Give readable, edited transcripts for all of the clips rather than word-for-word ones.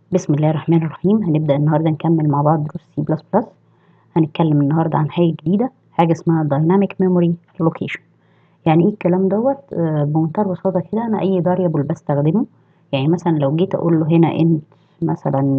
بسم الله الرحمن الرحيم. هنبدأ النهاردة نكمل مع بعض دروس سي بلس بلس. هنتكلم النهاردة عن حاجة جديدة، حاجة اسمها Dynamic Memory Allocation. يعني ايه الكلام دوت؟ بمنتهى البساطة كده، أنا أي variable بستخدمه. يعني مثلا لو جيت أقول له هنا int مثلا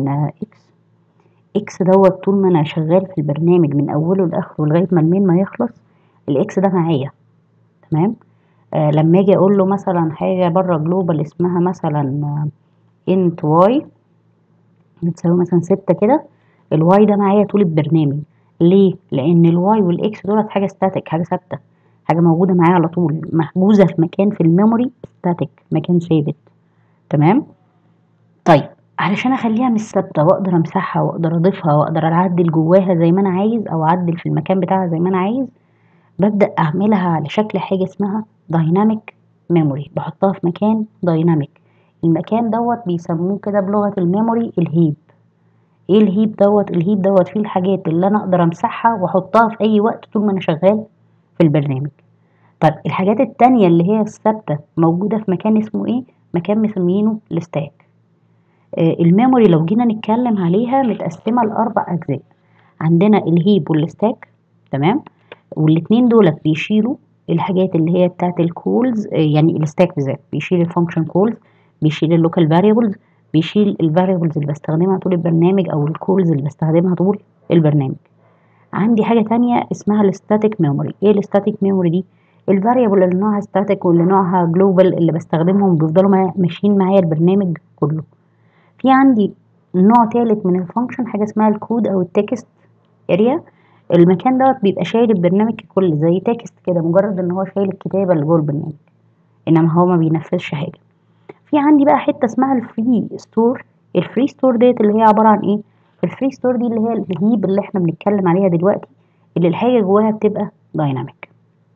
x دوت، طول ما أنا شغال في البرنامج من أوله لآخره لغاية ما المين ما يخلص، الإكس ده معايا. تمام. لما أجي أقول له مثلا حاجة بره جلوبال اسمها مثلا int y بتساوي مثلا 6 كده، الواي ده معايا طول البرنامج. ليه؟ لأن الواي والإكس دولت حاجة ستاتيك، حاجة ثابتة، حاجة موجودة معايا على طول، محجوزة في مكان في الميموري ستاتيك، مكان ثابت. تمام؟ طيب، علشان أخليها مش ثابتة وأقدر أمسحها وأقدر أضيفها وأقدر أعدل جواها زي ما أنا عايز، أو أعدل في المكان بتاعها زي ما أنا عايز، ببدأ أعملها على شكل حاجة اسمها دايناميك ميموري. بحطها في مكان دايناميك. المكان دوت بيسموه كده بلغة الميموري الهيب. ايه الهيب دوت؟ الهيب دوت فيه الحاجات اللي انا اقدر امسحها واحطها في اي وقت طول ما انا شغال في البرنامج. طيب الحاجات التانية اللي هي الثابتة موجودة في مكان اسمه ايه؟ مكان مسمينه الستاك. الميموري لو جينا نتكلم عليها متقسمة لأربع أجزاء. عندنا الهيب والستاك. تمام. والاتنين دولت بيشيلوا الحاجات اللي هي بتاعت الكولز. يعني الستاك بالذات بيشيل الفانكشن كولز، بيشيل اللوكال فاريبلز، بيشيل الفاريبلز اللي بستخدمها طول البرنامج او الكولز اللي بستخدمها طول البرنامج. عندي حاجة تانية اسمها الستاتيك ميموري. ايه الستاتيك ميموري دي؟ الفاريبل اللي نوعها ستاتيك واللي نوعها جلوبال اللي بستخدمهم بيفضلوا ماشيين معايا البرنامج كله. في عندي نوع تالت من الفانكشن، حاجة اسمها الكود او التكست اريا. المكان دوت بيبقى شايل البرنامج ككل، زي تكست كده، مجرد ان هو شايل الكتابة اللي جوه البرنامج، انما هو ما بينفذش حاجة. في عندي بقى حتة اسمها الفري ستور. الفري ستور ديت اللي هي عبارة عن ايه؟ الفري ستور دي اللي هي الهيب اللي احنا بنتكلم عليها دلوقتي، اللي الحاجة جواها بتبقى دايناميك.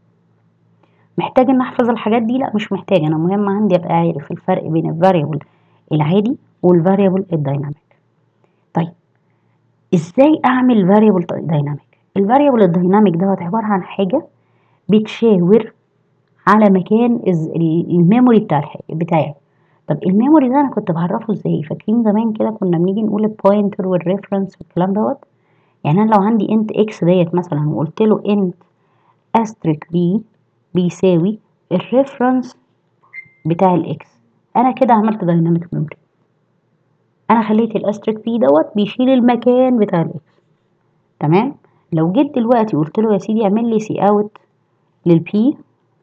محتاج ان احفظ الحاجات دي؟ لا، مش محتاج. انا مهم عندي ابقى عارف الفرق بين الفاريبل العادي والفاريبل الدايناميك. طيب، ازاي اعمل فاريبل دايناميك؟ الفاريبل الدايناميك دوت عبارة عن حاجة بتشاور على مكان الميموري بتاع الحاجة بتاعي. طب الميموري ده انا كنت بعرفه ازاي؟ فاكرين زمان كده كنا بنيجي نقول البوينتر والريفرنس والكلام دوت. يعني انا لو عندي انت اكس ديت مثلا وقلت له انت استريك بي بيساوي الريفرنس بتاع الاكس، انا كده عملت دايناميك ميموري. انا خليت الاستريك بي دوت بيشيل المكان بتاع الاكس. تمام. لو جيت دلوقتي قلت له يا سيدي اعمل لي سي اوت للبي،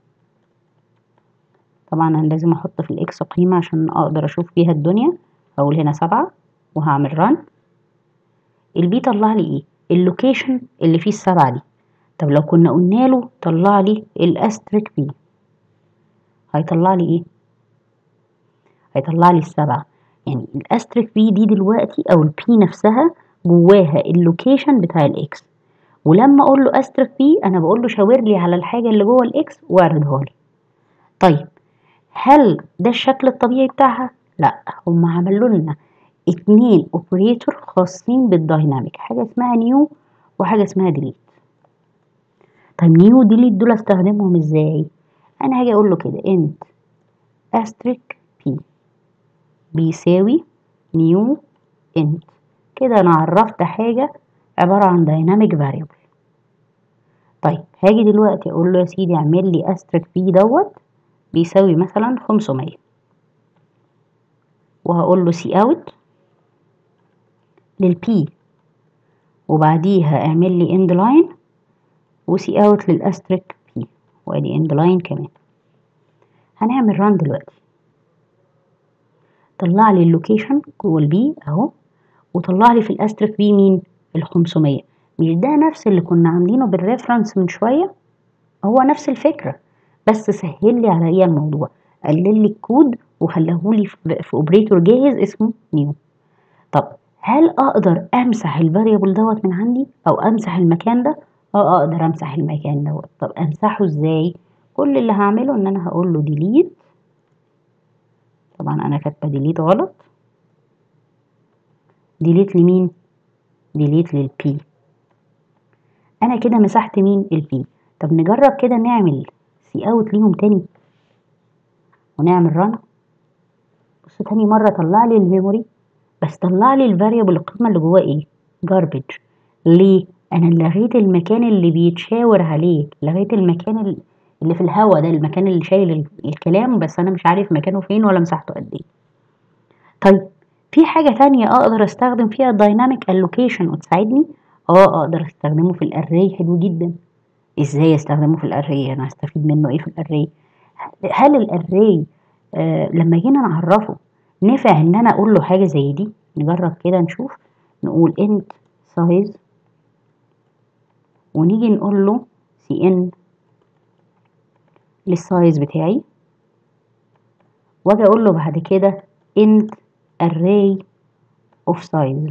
طبعا انا لازم احط في الاكس قيمة عشان اقدر اشوف بيها الدنيا. هقول هنا 7 وهعمل ران. البي طلع لي ايه؟ اللوكيشن اللي فيه ال7 دي. طب لو كنا قلنا له طلع لي الاستريك بي، هيطلع لي ايه؟ هيطلع لي ال7. يعني الاستريك بي دي دلوقتي او البي نفسها جواها اللوكيشن بتاع الاكس. ولما اقول له استريك بي انا بقول له شاور لي على الحاجة اللي جوه الاكس واعرضها لي. طيب، هل ده الشكل الطبيعي بتاعها؟ لا، هم عملوا لنا اتنين اوبريتور خاصين بالدايناميك، حاجة اسمها نيو وحاجة اسمها ديليت. طيب نيو وديليت دول استخدمهم ازاي؟ انا هاجي اقول له كده انت استريك بي بيساوي نيو انت. كده انا عرفت حاجة عبارة عن دايناميك فاريبل. طيب هاجي دلوقتي اقول له يا سيدي اعمل لي استريك بي دوت بيساوي مثلا 500، وهقول له سي اوت للبي، وبعديها اعمل لي اند لاين وسي اوت للاستريك بي، وادي اند لاين كمان. هنعمل ران دلوقتي. طلع لي اللوكيشن جوه البي اهو، وطلع لي في الاستريك بي مين؟ ال500. مش ده نفس اللي كنا عاملينه بالريفرنس من شويه؟ هو نفس الفكره، بس سهل لي عليا الموضوع، قلل لي الكود وخلاهولي في اوبريتور جاهز اسمه نيو. طب هل اقدر امسح الفاريبل دوت من عندي او امسح المكان ده؟ اقدر امسح المكان دوت. طب امسحه ازاي؟ كل اللي هعمله ان انا هقول له ديليت. طبعا انا كاتبه ديليت غلط. ديليت لمين؟ ديليت للبي. انا كده مسحت مين؟ البي. طب نجرب كده نعمل سي اوت ليهم تاني ونعمل ران. بص تاني مره طلع لي الميموري بس طلع لي الفاريبل القيمة اللي جواه ايه؟ garbage. ليه؟ انا لغيت المكان اللي بيتشاور عليه، لغيت المكان اللي في الهوا ده، المكان اللي شايل الكلام، بس انا مش عارف مكانه فين ولا مساحته قد ايه. طيب في حاجة تانية اقدر استخدم فيها dynamic allocation وتساعدني؟ اقدر استخدمه في الاري. حلو جدا. ازاي استخدمه في الاري؟ انا هستفيد منه ايه في الاري؟ هل الاري لما جينا نعرفه نفع ان انا اقول له حاجة زي دي؟ نجرب كده نشوف. نقول int size ونيجي نقول له cn للسايز بتاعي، واجي اقول له بعد كده int array of size.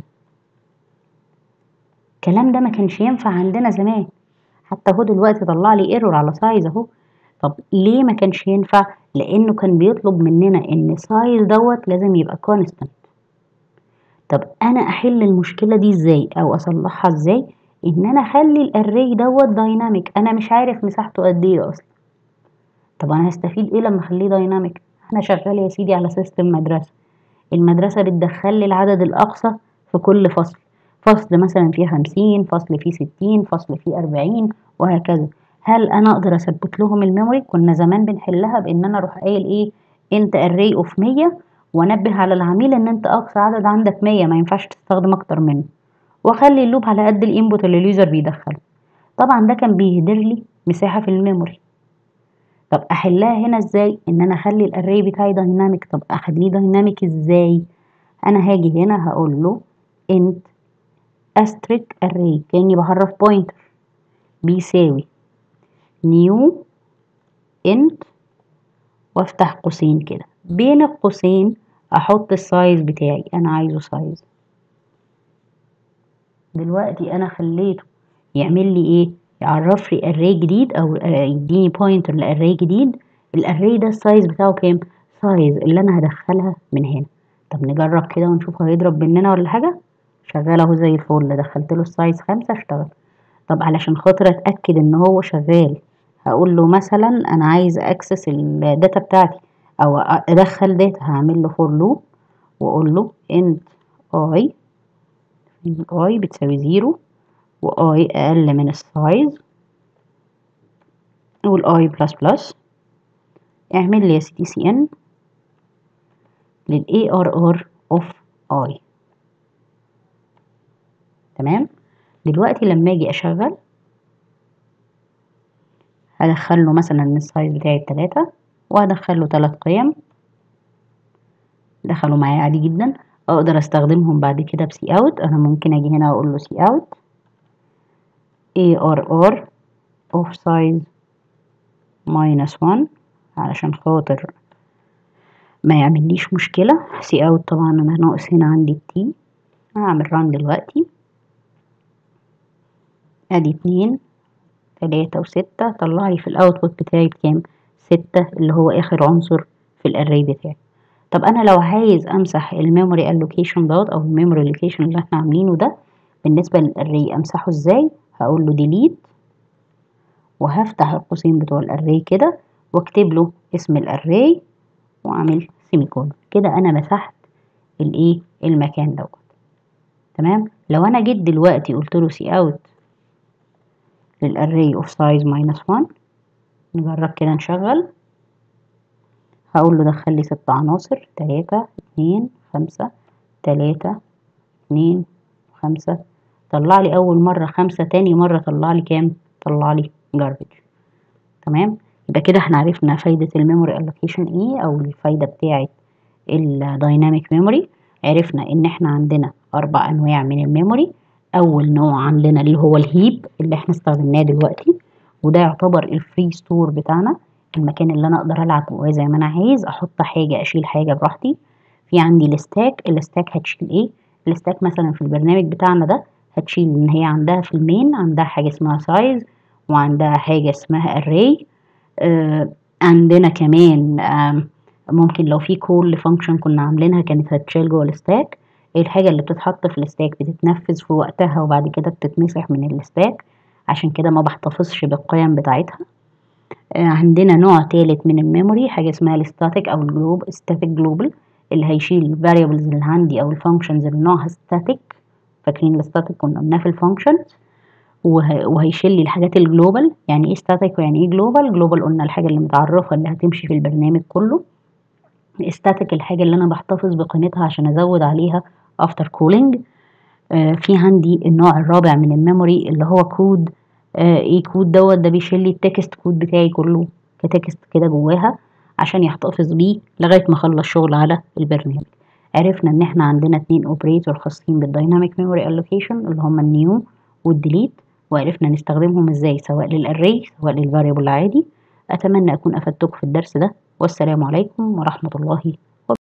الكلام ده ما كانش ينفع عندنا زمان، حتى هو دلوقتي طلع لي ايرور على سايز اهو. طب ليه ما كانش ينفع؟ لانه كان بيطلب مننا ان سايز دوت لازم يبقى constant. طب انا احل المشكله دي ازاي او اصلحها ازاي؟ ان انا اخلي الاري دوت دايناميك. انا مش عارف مساحته قد ايه اصلا. طب انا هستفيد ايه لما اخليه دايناميك؟ انا شغال يا سيدي على سيستم مدرسه. المدرسه بتدخل لي العدد الاقصى في كل فصل، فصل مثلا فيه 50، فصل فيه 60، فصل فيه 40، وهكذا. هل انا اقدر اثبت لهم الميموري؟ كنا زمان بنحلها بان انا اروح قايل ايه؟ انت اري اوف 100، وانبه على العميل ان انت اقصى عدد عندك 100، ما ينفعش تستخدم اكتر منه، واخلي اللوب على قد الانبوت اللي اليوزر بيدخله. طبعا ده كان بيهدر لي مساحه في الميموري. طب احلها هنا ازاي؟ ان انا اخلي الاري بتاعي دايناميك. طب اخليه دايناميك ازاي؟ انا هاجي هنا هقول له int asterisk array، كاني بعرف بوينتر، بيساوي new int، وافتح قوسين كده، بين القوسين احط السايز بتاعي، انا عايزه سايز. دلوقتي انا خليته يعمل لي ايه؟ يعرف لي array جديد او يديني بوينتر لاري جديد. الاري ده السايز بتاعه كام؟ سايز اللي انا هدخلها من هنا. طب نجرب كده ونشوف هيضرب مننا ولا حاجه. شغال اهو زي الفل، دخلت له السايز 5 اشتغل. طب علشان خاطر اتاكد ان هو شغال، هقول له مثلا انا عايز اكسس الداتا بتاعتي او ادخل داتا، هعمل له فور لوب واقول له int i بتساوي 0 واي اقل من السايز، نقول اي بلس بلس. اعمل لي يا سيدي سي ان للاي ار ار اوف اي. تمام. دلوقتي لما اجي اشغل هدخل له مثلا السايز بتاعي 3، وهدخل له 3 قيم، دخلوا معايا عادي جدا. اقدر استخدمهم بعد كده بسي اوت. انا ممكن اجي هنا واقول له سي اوت ARR of size -1 علشان خاطر ما يعمليش مشكلة. سي اوت طبعا انا ناقص هنا عندي التي. هعمل ران دلوقتي، ادي 2 3 و6، طلع لي في الاوتبوت بتاعي بكام؟ 6 اللي هو اخر عنصر في الاري بتاعي. طب انا لو عايز امسح الميموري الوكيشن دوت او الميموري الوكيشن اللي احنا عاملينه ده بالنسبة للاري، امسحه ازاي؟ هقول له ديليت، وهفتح القوسين بتوع الاري كده واكتب له اسم الاري واعمل سيميكون كده. انا مسحت الايه؟ المكان دوت. تمام. لو انا جيت دلوقتي قلت له سي اوت للاري اوف سايز -1، نجرب كده نشغل. هقول له دخل لي 6 عناصر، 3 2 5 3 2 5. طلع لي اول مرة 5، تاني مرة طلع لي كام؟ طلع لي garbage. تمام. يبقى كده احنا عرفنا فايدة الميموري الوكيشن ايه او الفايدة بتاعة الدايناميك ميموري. عرفنا ان احنا عندنا 4 انواع من الميموري. اول نوع عندنا اللي هو الهيب اللي احنا استخدمناه دلوقتي، وده يعتبر الفري ستور بتاعنا، المكان اللي انا اقدر العب جواه زي ما انا عايز، احط حاجة اشيل حاجة براحتي. في عندي الستاك هتشيل ايه؟ الستاك مثلا في البرنامج بتاعنا ده هتشيل ان هي عندها في المين عندها حاجة اسمها سايز، وعندها حاجة اسمها array. عندنا كمان ممكن لو في كول فانكشن كنا عاملينها كانت هتشيل جوه الستاك. الحاجة اللي بتتحط في الستاك بتتنفذ في وقتها وبعد كده بتتمسح من الستاك، عشان كده ما بحتفظش بالقيم بتاعتها. عندنا نوع تالت من الميموري، حاجة اسمها الستاتيك او الجلوب ستاتيك جلوبال. اللي هيشيل الفاريبلز اللي عندي او الفانكشنز اللي نوعها static. فاكرين الستاتيك كنا قلناه في الفانكشنز. وهيشيل لي الحاجات الجلوبال. يعني ايه static ويعني ايه جلوبال؟ جلوبال قلنا الحاجه اللي متعرفه اللي هتمشي في البرنامج كله. static الحاجه اللي انا بحتفظ بقيمتها عشان ازود عليها after calling. في عندي النوع الرابع من الميموري اللي هو كود. ايه كود ده بيشيل لي التكست كود بتاعي كله كتكست كده جواها عشان يحتفظ بيه لغايه ما اخلص شغل على البرنامج. عرفنا ان احنا عندنا 2 اوبريتور خاصين بالدايناميك ميموري الوكيشن اللي هم النيو والديليت، وعرفنا نستخدمهم ازاي سواء للاري سواء للفاريبل العادي. اتمنى اكون افدتكم في الدرس ده، والسلام عليكم ورحمه الله